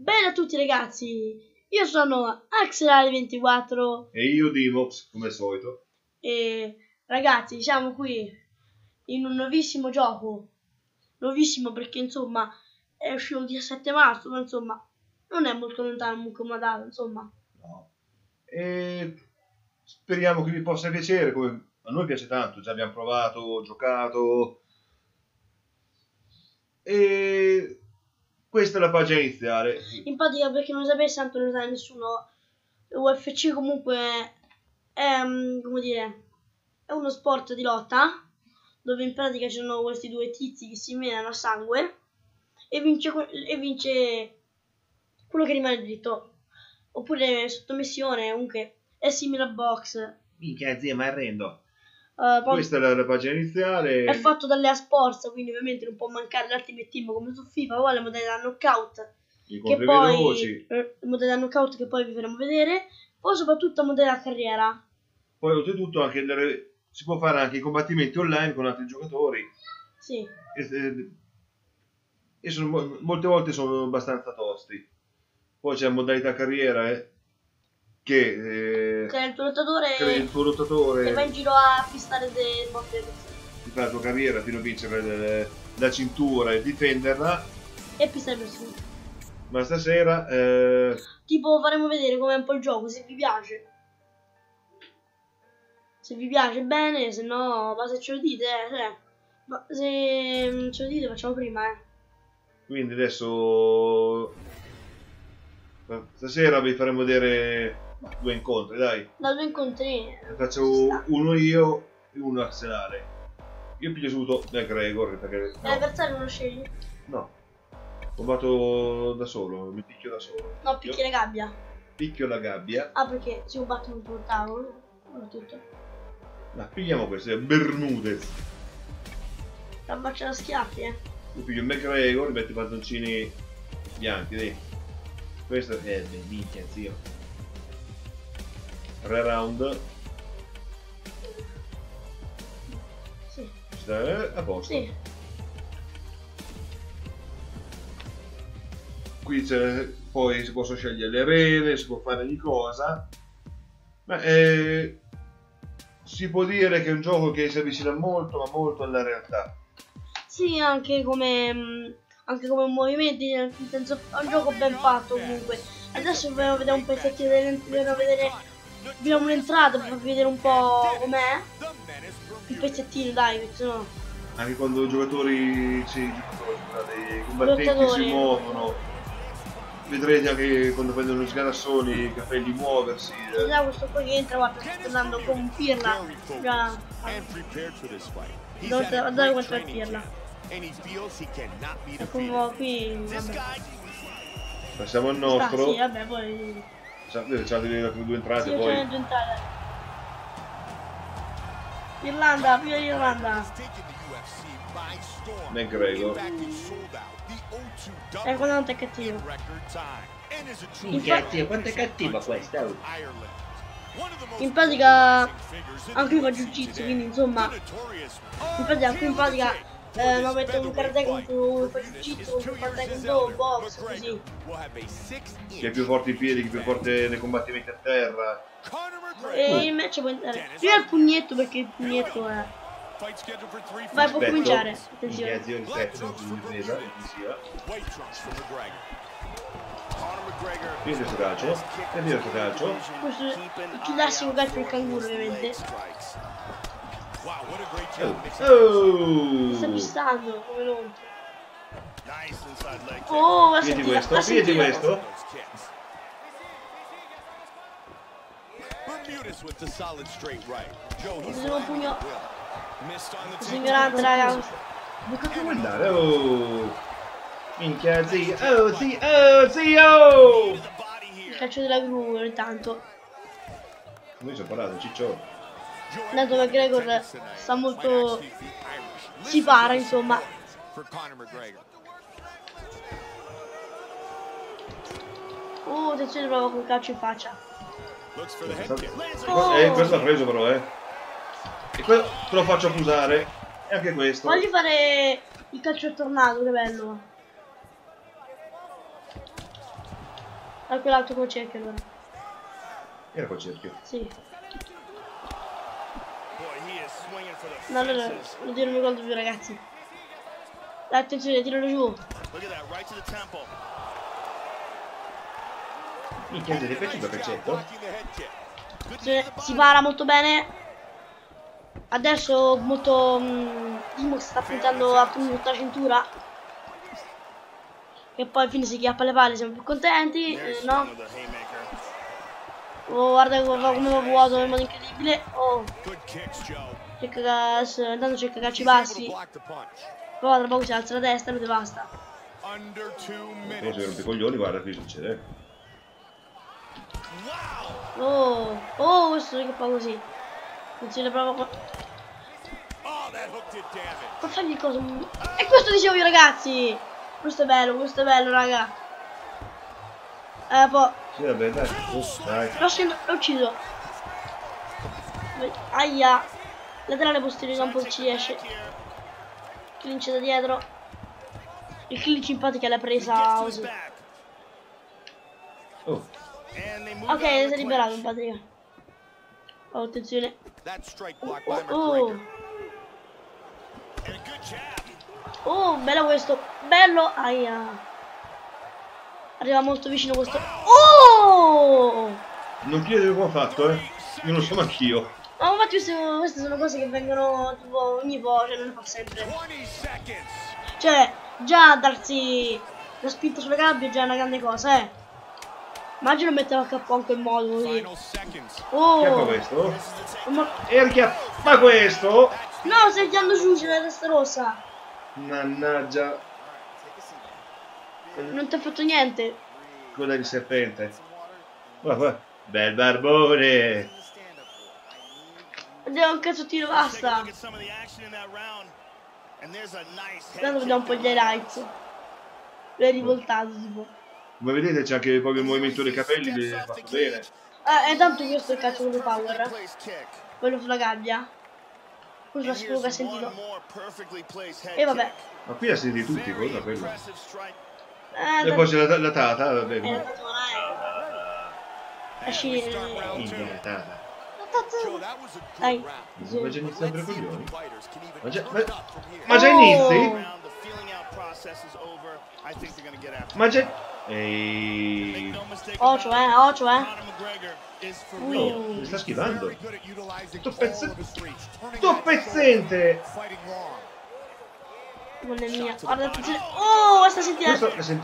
Bene a tutti ragazzi, io sono Axelari24 e io Dimox come al solito. e ragazzi siamo qui in un nuovissimo gioco, nuovissimo perché insomma è uscito il 17 marzo, ma insomma non è molto lontano come data, insomma. No. E speriamo che vi possa piacere, come a noi piace tanto, già abbiamo provato, giocato. E questa è la pagina iniziale. In pratica, perché non sapesse, tanto non sa nessuno, UFC comunque è, come dire, è uno sport di lotta dove in pratica ci sono questi due tizi che si menano a sangue e vince quello che rimane dritto, oppure sottomissione. Comunque è simile a box. Minchia zia, ma arrendo. Poi Questa è la pagina iniziale. è fatto dalle Sports, quindi ovviamente non può mancare l'Ultimate Team come su FIFA. Poi la modalità knockout, che poi modalità knockout che poi vi faremo vedere. Poi soprattutto la modalità carriera. Poi oltretutto anche si può fare anche i combattimenti online con altri giocatori. Sì. E molte volte sono abbastanza tosti. Poi c'è la modalità carriera che Crea il tuo lottatore che va in giro a pistare delle botte. ti fa la tua carriera fino a vincere la cintura e difenderla. E pistare persone. Ma stasera tipo faremo vedere com'è un po' il gioco, se vi piace. Se vi piace bene, se no, ma se ce lo dite, ma se ce lo dite facciamo prima, Quindi adesso stasera vi faremo vedere due incontri, dai. Da due incontri. Ne faccio uno io e uno Arsenale. Io piglio subito McGregor perché L'avversario non lo scegli? no. Combatto da solo, mi picchio da solo. No, picchi la gabbia. Picchio la gabbia. Ah, perché si combatte un po' tavolo. Tutto. Ma pigliamo questo, è Bermudez. La bacia da schiaffi, Io piglio McGregor, metto i pantaloncini bianchi, dai. Questo è minchia, zio. 3 round. Sì. A posto. Sì. Qui poi si possono scegliere le arene, si può fare ogni cosa. Ma si può dire che è un gioco che si avvicina molto, ma molto alla realtà. Sì, anche come movimenti, nel senso è un gioco ben fatto comunque. Adesso vogliamo vedere un pezzettino vediamo un'entrata per farvi vedere un po' com'è. Un pezzettino, dai, perché sennò. Anche quando i giocatori, i combattenti si muovono. Vedrete anche quando prendono gli sganassoni i capelli muoversi. Già questo qua che entra, guarda, sta andando con un pirla. Già. Guardate quanto è pirla. Ecco qui. Vabbè. Passiamo al nostro. Sì, vabbè, poi. Facciamo le due entrate, sì, poi. Due entrate. Irlanda, via Irlanda. McGregor. Quello non è cattivo. Minchia, quanto è cattiva questa? In pratica anche lui fa jiu-jitsu, quindi insomma in pratica ma mette un karate contro fa jiu-jitsu, contro karate contro box, così. Chi è più forte in piedi, chi è più forte nei combattimenti a terra. E il match può andare. Prima il pugnetto, perché il pugnetto è. Vai, può cominciare. Attenzione. Qui questo calcio, e via questo calcio. Questo è il classico calcio del canguro, ovviamente. Oh! Sta pistando come non. Oh, la Vedi sentita, questo, vedi questo. Usiamo un pugno. Sono ignorante, raga. Ma che vuoi andare? Oh! Minchia, zio! Oh, zio! Oh, zio! Il calcio della gru, intanto. Noi ci ho parlato, ciccione. Dato McGregor sta molto. Si para, insomma. Attenzione, prova con calcio in faccia. Questo l'ha preso però, E questo te lo faccio accusare. E anche questo. Voglio fare il calcio al tornado, che bello. Da quell'altro col cerchio allora. Era col cerchio. Sì. No, allora, non mi ricordo più ragazzi. Dai, attenzione, tiralo giù. Minchia, sei piaciuto a calcetto? Si para molto bene. Adesso molto Dimo sta puntando a prendere la cintura. E poi alla fine si chiappa le palle, siamo più contenti, no? Oh, guarda come va vuoto in modo incredibile. Oh, intanto c'è cagarci bassi. Poi tra poco si alza la testa e lo devasta. Però se rompi i coglioni, guarda qui succede. Oh, questo che fa così. Attenzione proprio. Ma fagli cosa? E questo dicevo io ragazzi! Questo è bello raga. Poi. Sì, vabbè, dai. Dai. L'ho ucciso. Aia. Laterale posteriore campo ci riesce. Clinch da dietro. Il clinch in pratica l'ha presa così. Oh. Ok, si è liberato in pratica. Oh, attenzione. Oh, bello questo. Bello. Aia. Arriva molto vicino questo. Oh! Non chiedere come ha fatto, eh. Io non so manch'io. Ma infatti queste sono cose che vengono tipo ogni volta, cioè non le fa sempre. Cioè, già darsi la spinta sulle gabbie è già una grande cosa, eh. Immagino mettere a capo anche il modo così. Oh! Chiappa questo? E chiappa questo? No, stai tirando giù, c'è la testa rossa. Mannaggia. Non ti ha fatto niente. Coda di serpente. Guarda. Bel barbone. Andiamo un cazzottino, basta. Adesso vediamo un po' gli highlights. L'hai rivoltato tipo. Come vedete c'è anche proprio il movimento dei capelli che ha fatto bene. Tanto questo è il calcio con power. Quello sulla gabbia. Quello sulla spuga ha sentito. E vabbè. Ma qui ha sentito tutti cosa quello. E poi c'è la tata, vabbè. La tata. Dai. Ma già inizi sempre coglioni? Ma già inizi? Ma già... Ehi... Ocio, mi sta schivando. Sto pezzente! Non è mia. Guarda, attenzione. Oh, questa sentita.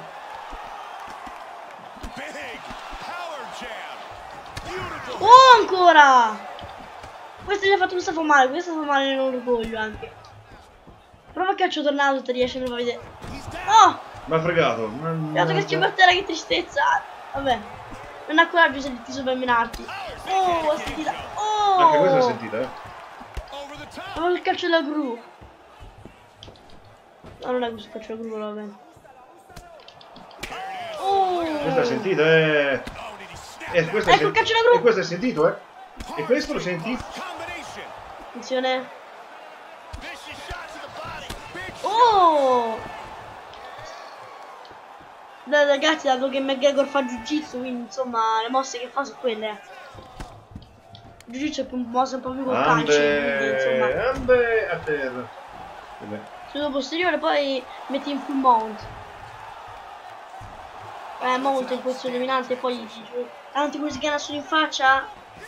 Oh, ancora! Questo gli ha fatto, questo fa male, nell'orgoglio anche. Prova a calcio tornato, ti riesce a vedere. Oh! Mi ha fregato. Dato che ci battera, che tristezza. Vabbè. Non ha coraggio se ti sopramminarti. Oh, ha sentita. Oh! Anche questa l'ha sentita, eh? Oh, il calcio della gru. No, non è questo calcio della gru, va bene. Oh! Questa l'ha sentita, eh? Questo ecco il calcio della gru. E questo è sentito, eh? E questo lo senti? Attenzione. Oh! Ragazzi, dato che McGregor fa jiu-jitsu, quindi insomma le mosse che fa sono quelle. Jiu-jitsu è più mosse un po' più col calcio, quindi insomma. Ambe a terra. Sullo posteriore poi metti in full mount. Mount in posizione dominante e poi davanti come si chiama solo in faccia.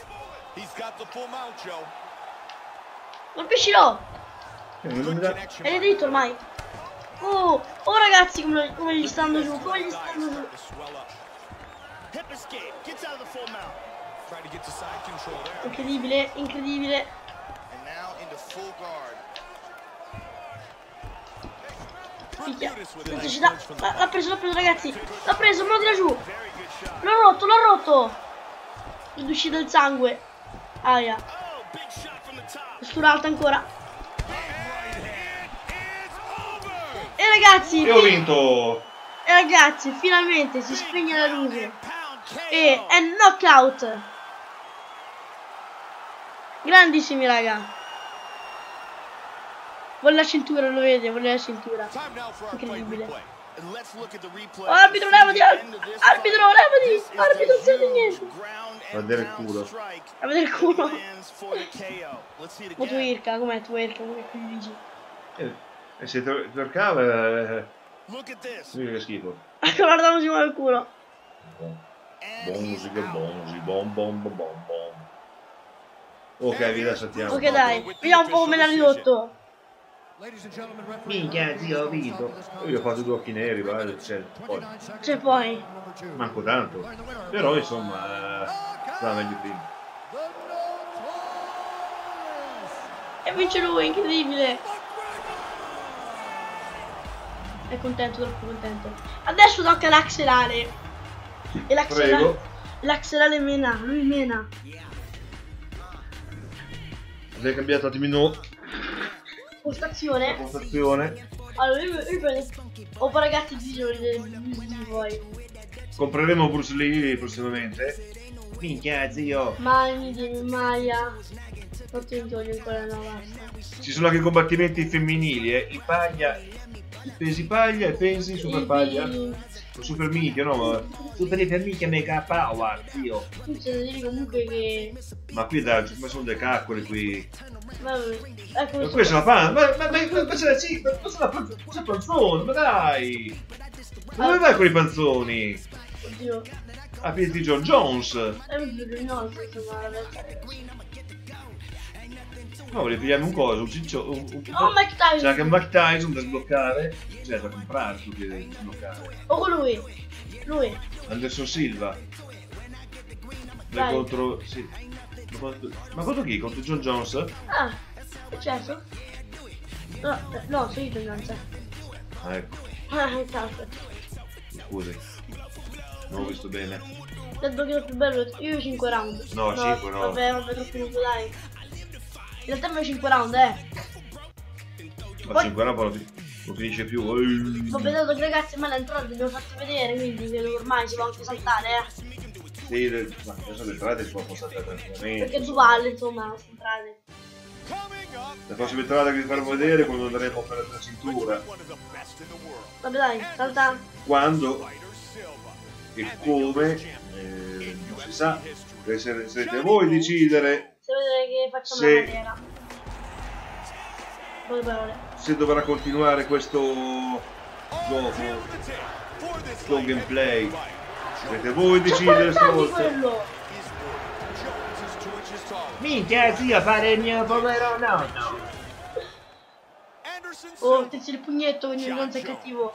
Colpiscilo! È dritto ormai. Oh ragazzi, come gli stanno giù, Incredibile, incredibile. Picchia, velocità. L'ha preso ragazzi. L'ha preso, me lo tira giù. L'ho rotto. È uscito il sangue. Aia. Sturata ancora. E ragazzi, io ho vinto. E ragazzi, finalmente si spegne la luce. E è knockout. Grandissimi raga. Vuole la cintura, lo vede, vuole la cintura. Incredibile. Oh, arbitro, levati! Arbitro, levati! Arbitro non sente niente. A vedere il culo. A vedere il culo. Ma tu Irka, com'è tu Irka? Come dici? E se twerkava... che schifo. Guarda come si muove il culo. Musica, bom bom bom bom bom. Ok, vi saltiamo. Ok dai, vediamo un po' come l'ha ridotto. Minchia, zio, ho vinto. Io ho fatto 2 occhi neri, vale, C'è poi. manco tanto. Però insomma stava meglio prima. E vince lui, incredibile. È contento, troppo contento. Adesso tocca l'axelare. E l'axelare mena, lui mena. Abbiamo cambiato un attimino Postazione. la postazione. Allora io prendo. Ho poi ragazzi di voi. Compreremo Bruce Lee prossimamente. Minchia, zio. Mani di Maya. Non ti voglio ancora una basta. Ci sono anche combattimenti femminili, i paglia, i pesi paglia, i pesi super paglia, o super minchia, no? Super iper minchia mega power, zio. Tu c'è da dire comunque che. Ma qui dai, ma sono dei caccoli qui. Ecco, Ma questa è la panza, ma c'è la ciba, ma c'è il panzone, ma dai! Dove vai con i panzoni? Oddio. A piedi di John Jones! No, No, ripigliamo un coso, un ciccio, Oh, Mike Tyson! c'è anche un Mike Tyson da sbloccare, cioè da comprare più che da sbloccare. Oh, lui! Lui! Anderson Silva. Dai. Contro... sì. Ma contro chi? Contro John Jones? Ah! È certo? No, sono io non c'è. Ah, ecco, Cazzo. scusi. Non ho visto bene. È il più bello. Io 5 round. No, 5 no. Vabbè, troppo lungo, dai. In realtà abbiamo 5 round, Ma Poi- 5 round non finisce più. Ho pensato che ragazzi, ma l'entrata l'abbiamo fatto vedere, quindi credo ormai si può anche saltare, Sì, ma adesso le entrate si possono saltare tranquillamente. Perché tu vale, insomma, le entrate. La prossima entrata che vi faremo vedere è quando andremo per la cintura. Vabbè dai, salta. Quando e come non si sa, sarete voi a decidere Se vedete che facciamo Sì. la maniera. Poche parole. se dovrà continuare questo gioco, questo gameplay. Sarete voi a decidere stavolta. quello! Minchia, zio, fare il mio povero nonno. Oh, ti il pugnetto, quindi non sei cattivo.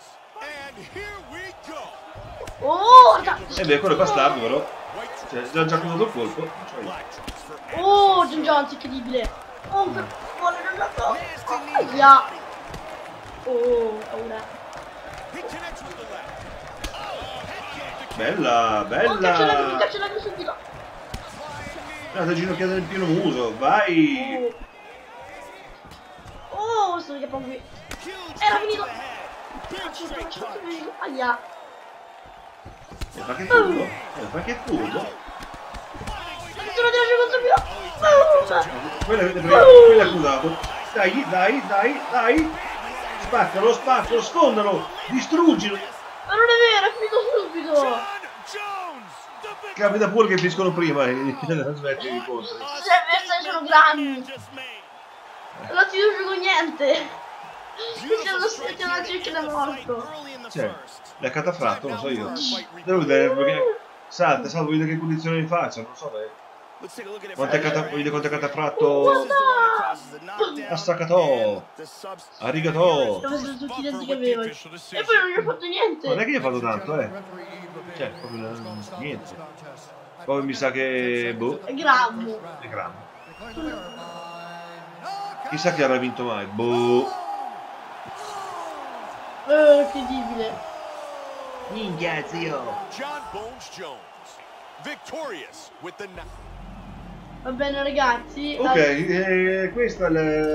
Oh, guarda! E beh, quello è bastardo però. Cioè, già contato il colpo. Oh, John Jones, incredibile. Oh, che buono, non lo so. Aia. Oh, paura. Bella, Oh, bella. cacciala subito. Guarda, ginocchiata nel pieno muso, vai. Oh, sto che qui. Era finito. Aia. Ma che furbo? Ma che furbo? Sono di lascio contro Quella è accusato. Dai, dai, dai, dai. Spaccalo, spaccalo, sfondalo, distruggilo. Ma non è vero, è finito subito. Capita pure che finiscono prima e smetti di incontri. Se avversari sono grandi. Non ti uso con niente. C'è una cerchia da morto. Cioè, l'ha catafratto, non so io. Devo vedere perché salta, salvo vedere che condizioni faccia, non so beh. Quanto è catafratto. Ha staccato. Arigato. Dove sono tutti i denti che avevo. E poi non gli ho fatto niente. Non è che gli ha fatto tanto, Cioè, proprio niente. Poi mi sa che... boh. È grammo. È grande. Chissà chi avrà vinto mai. Boh. Incredibile. Minchia, zio. John Bones Jones, victorious with the Va bene ragazzi. Ok, questa è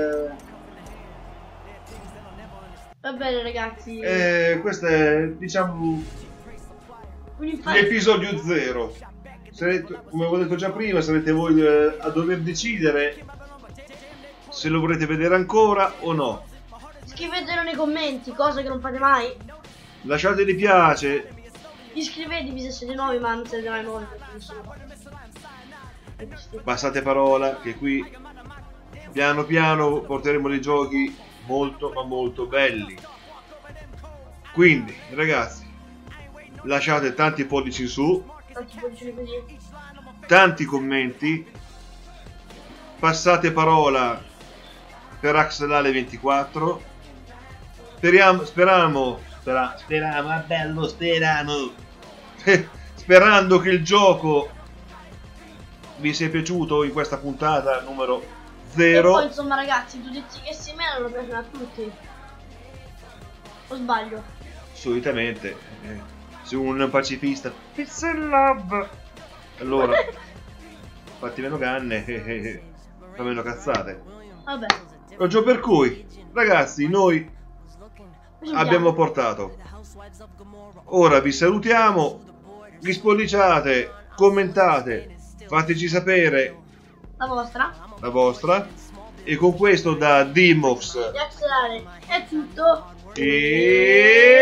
Va bene ragazzi. questo è, diciamo, l'episodio 0. Come avevo detto già prima, sarete voi a dover decidere se lo vorrete vedere ancora o no. Scrivetelo nei commenti, cose che non fate mai. Lasciate mi piace, Iscrivetevi se siete nuovi, ma non siete mai nuovi. Passate parola che qui piano piano porteremo dei giochi molto ma molto belli. Quindi ragazzi, lasciate tanti pollici in su, tanti commenti, passate parola per Axelale24. Speriamo, bello, sperando che il gioco vi sia piaciuto in questa puntata numero 0. E poi insomma ragazzi, tutti che si menano piacciono a tutti. O sbaglio? Solitamente se un pacifista peace and love, allora fatti meno canne e fa meno cazzate. Vabbè. Ragion per cui ragazzi, noi abbiamo portato. Ora vi salutiamo, vi spolliciate, commentate, fateci sapere la vostra. E con questo da Dimox di Axelale è tutto. e